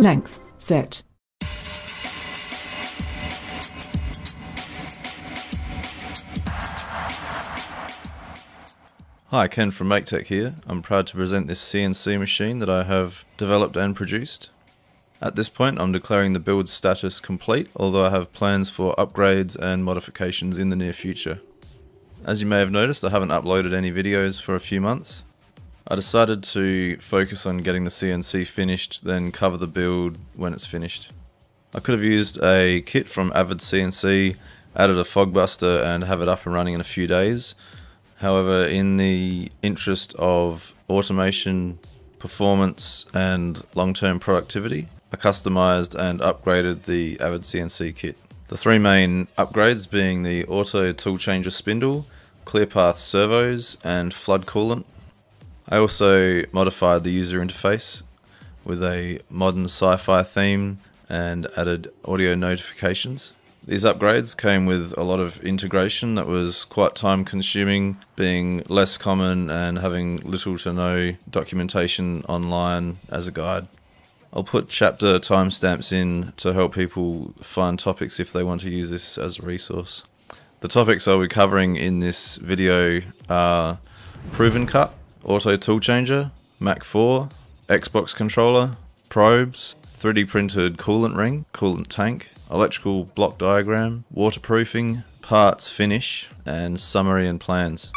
length, set. Hi, Ken from MakeTech here. I'm proud to present this CNC machine that I have developed and produced. At this point I'm declaring the build status complete, although I have plans for upgrades and modifications in the near future. As you may have noticed, I haven't uploaded any videos for a few months. I decided to focus on getting the CNC finished, then cover the build when it's finished. I could have used a kit from Avid CNC, added a fog buster and have it up and running in a few days. However, in the interest of automation, performance and long-term productivity, I customized and upgraded the Avid CNC kit. The three main upgrades being the auto tool changer spindle, clear path servos and flood coolant. I also modified the user interface with a modern sci-fi theme and added audio notifications. These upgrades came with a lot of integration that was quite time consuming, being less common and having little to no documentation online as a guide. I'll put chapter timestamps in to help people find topics if they want to use this as a resource. The topics I'll be covering in this video are proven cut, auto tool changer, Mach 4, Xbox controller, probes, 3D printed coolant ring, coolant tank, electrical block diagram, waterproofing, parts finish, and summary and plans.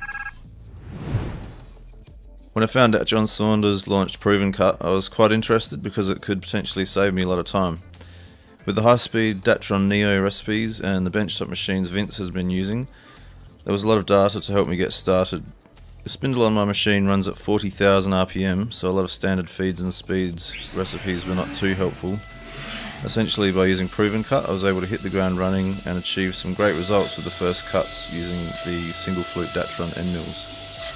When I found out John Saunders launched Proven Cut, I was quite interested because it could potentially save me a lot of time. With the high-speed Datron Neo recipes and the benchtop machines Vince has been using, there was a lot of data to help me get started. The spindle on my machine runs at 40,000 RPM, so a lot of standard feeds and speeds recipes were not too helpful. Essentially, by using Proven Cut, I was able to hit the ground running and achieve some great results with the first cuts using the single flute Datron end mills.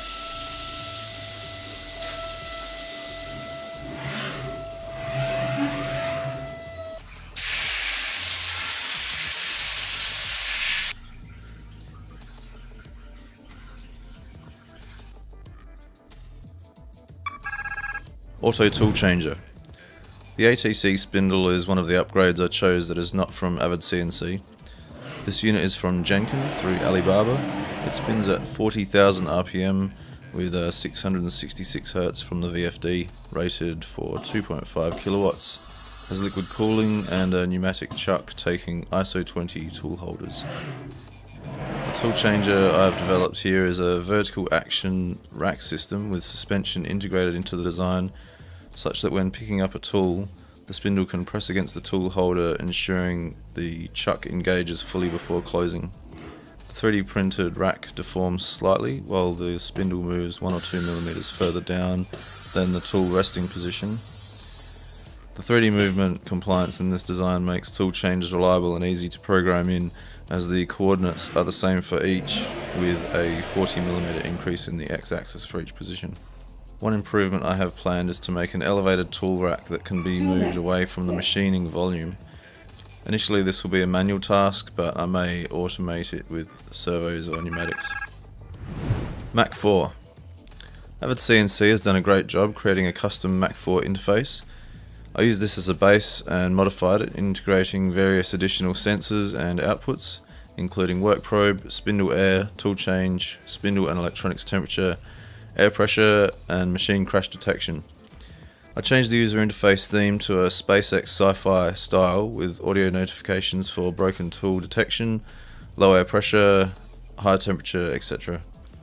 Auto tool changer. The ATC spindle is one of the upgrades I chose that is not from Avid CNC. This unit is from JIAN-KEN through Alibaba. It spins at 40,000 RPM with 666 Hz from the VFD, rated for 2.5 kilowatts. Has liquid cooling and a pneumatic chuck taking ISO 20 tool holders. The tool changer I've developed here is a vertical action rack system with suspension integrated into the design, such that when picking up a tool, the spindle can press against the tool holder, ensuring the chuck engages fully before closing. The 3D printed rack deforms slightly while the spindle moves 1 or 2 millimeters further down than the tool resting position. The 3D movement compliance in this design makes tool changes reliable and easy to program in, as the coordinates are the same for each, with a 40mm increase in the x-axis for each position. One improvement I have planned is to make an elevated tool rack that can be moved away from the machining volume. Initially this will be a manual task, but I may automate it with servos or pneumatics. Mach 4. Avid CNC has done a great job creating a custom Mach 4 interface. I used this as a base and modified it, integrating various additional sensors and outputs, including work probe, spindle air, tool change, spindle and electronics temperature, air pressure and machine crash detection. I changed the user interface theme to a SpaceX sci-fi style with audio notifications for broken tool detection, low air pressure, high temperature, etc.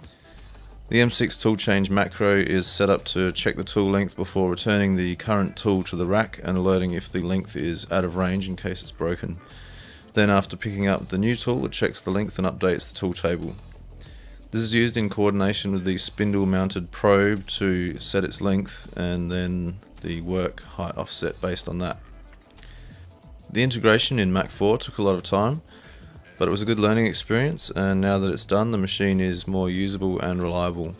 The M6 tool change macro is set up to check the tool length before returning the current tool to the rack and alerting if the length is out of range in case it's broken. Then after picking up the new tool, it checks the length and updates the tool table. This is used in coordination with the spindle mounted probe to set its length and then the work height offset based on that. The integration in Mach 4 took a lot of time, but it was a good learning experience, and now that it's done, the machine is more usable and reliable.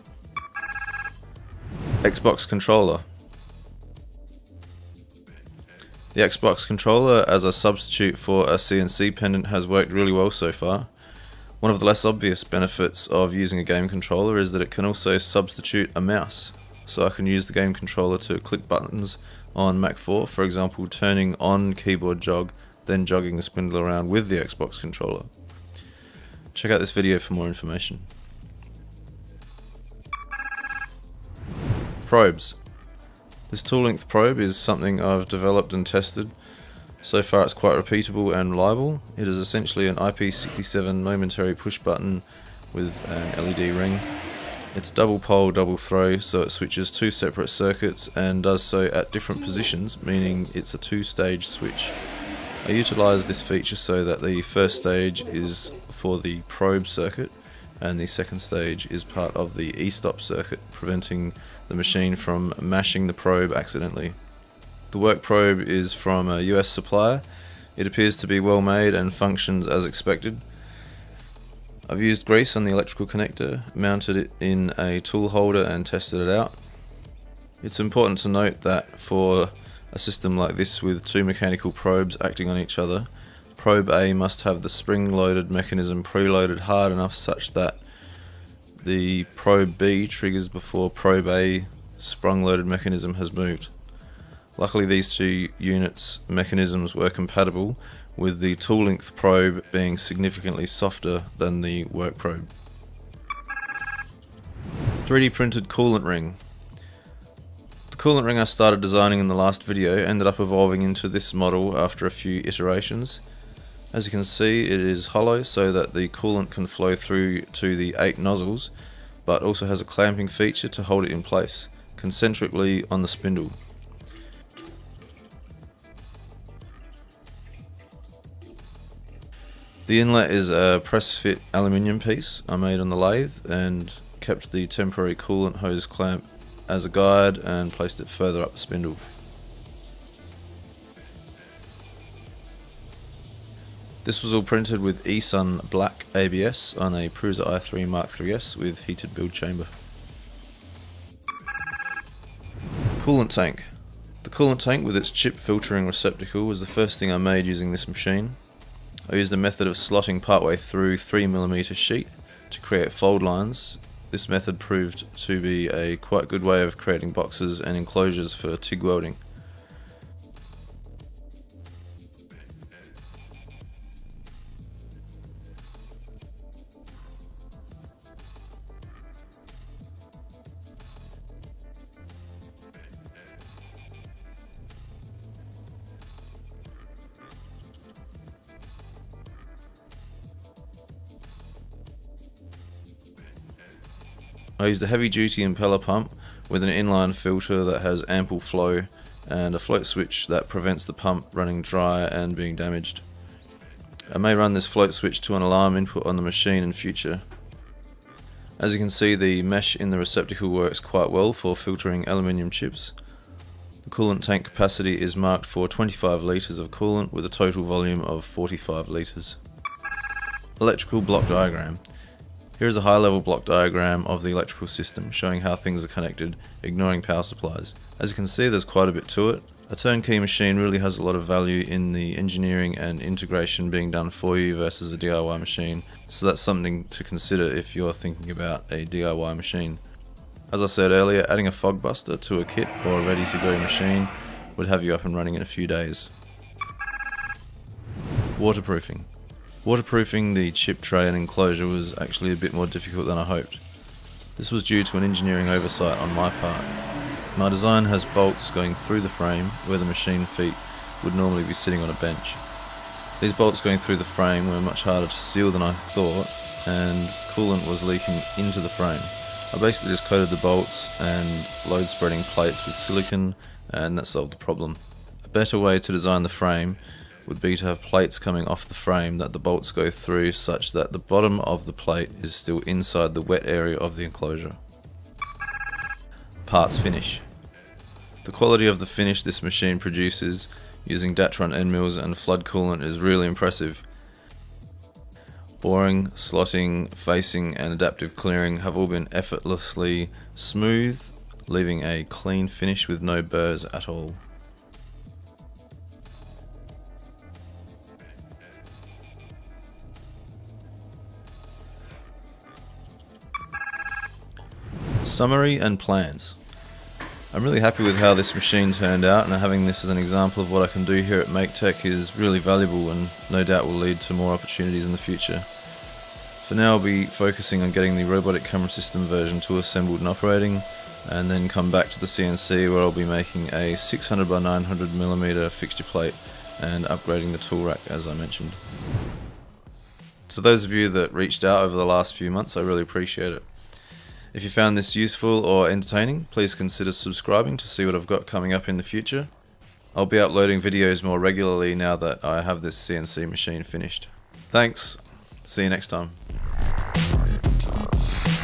Xbox controller. The Xbox controller as a substitute for a CNC pendant has worked really well so far. One of the less obvious benefits of using a game controller is that it can also substitute a mouse. so I can use the game controller to click buttons on Mac 4, for example turning on keyboard jog, then jogging the spindle around with the Xbox controller. Check out this video for more information. Probes. This tool length probe is something I've developed and tested. So far it's quite repeatable and reliable. It is essentially an IP67 momentary push button with an LED ring. It's double pole, double throw, so it switches two separate circuits and does so at different positions, meaning it's a two-stage switch. I utilise this feature so that the first stage is for the probe circuit and the second stage is part of the e-stop circuit, preventing the machine from mashing the probe accidentally. The work probe is from a US supplier. It appears to be well made and functions as expected. I've used grease on the electrical connector, mounted it in a tool holder and tested it out. It's important to note that for a system like this with two mechanical probes acting on each other, probe A must have the spring-loaded mechanism preloaded hard enough such that the probe B triggers before probe A sprung-loaded mechanism has moved. Luckily these two units' mechanisms were compatible, with the tool length probe being significantly softer than the work probe. 3D printed coolant ring. The coolant ring I started designing in the last video ended up evolving into this model after a few iterations. As you can see, it is hollow so that the coolant can flow through to the 8 nozzles, but also has a clamping feature to hold it in place, concentrically on the spindle. The inlet is a press-fit aluminium piece I made on the lathe and kept the temporary coolant hose clamp as a guide and placed it further up the spindle. This was all printed with eSun Black ABS on a Prusa i3 Mark III's with heated build chamber. Coolant tank. The coolant tank with its chip filtering receptacle was the first thing I made using this machine. I used a method of slotting partway through 3mm sheet to create fold lines. This method proved to be a quite good way of creating boxes and enclosures for TIG welding. I used a heavy duty impeller pump with an inline filter that has ample flow and a float switch that prevents the pump running dry and being damaged. I may run this float switch to an alarm input on the machine in future. As you can see, the mesh in the receptacle works quite well for filtering aluminium chips. The coolant tank capacity is marked for 25 litres of coolant with a total volume of 45 litres. Electrical block diagram. Here is a high-level block diagram of the electrical system showing how things are connected, ignoring power supplies. As you can see, there's quite a bit to it. A turnkey machine really has a lot of value in the engineering and integration being done for you versus a DIY machine, so that's something to consider if you're thinking about a DIY machine. As I said earlier, adding a fog buster to a kit or a ready-to-go machine would have you up and running in a few days. Waterproofing. Waterproofing the chip tray and enclosure was actually a bit more difficult than I hoped. This was due to an engineering oversight on my part. My design has bolts going through the frame where the machine feet would normally be sitting on a bench. These bolts going through the frame were much harder to seal than I thought, and coolant was leaking into the frame. I basically just coated the bolts and load spreading plates with silicone, and that solved the problem. A better way to design the frame would be to have plates coming off the frame that the bolts go through such that the bottom of the plate is still inside the wet area of the enclosure. Parts finish. The quality of the finish this machine produces using Datron end mills and flood coolant is really impressive. Boring, slotting, facing and adaptive clearing have all been effortlessly smooth, leaving a clean finish with no burrs at all. Summary and plans. I'm really happy with how this machine turned out, and having this as an example of what I can do here at MakeTech is really valuable and no doubt will lead to more opportunities in the future. For now I'll be focusing on getting the robotic camera system version 2 assembled and operating, and then come back to the CNC where I'll be making a 600 by 900mm fixture plate and upgrading the tool rack as I mentioned. To those of you that reached out over the last few months, I really appreciate it. If you found this useful or entertaining, please consider subscribing to see what I've got coming up in the future. I'll be uploading videos more regularly now that I have this CNC machine finished. Thanks, see you next time.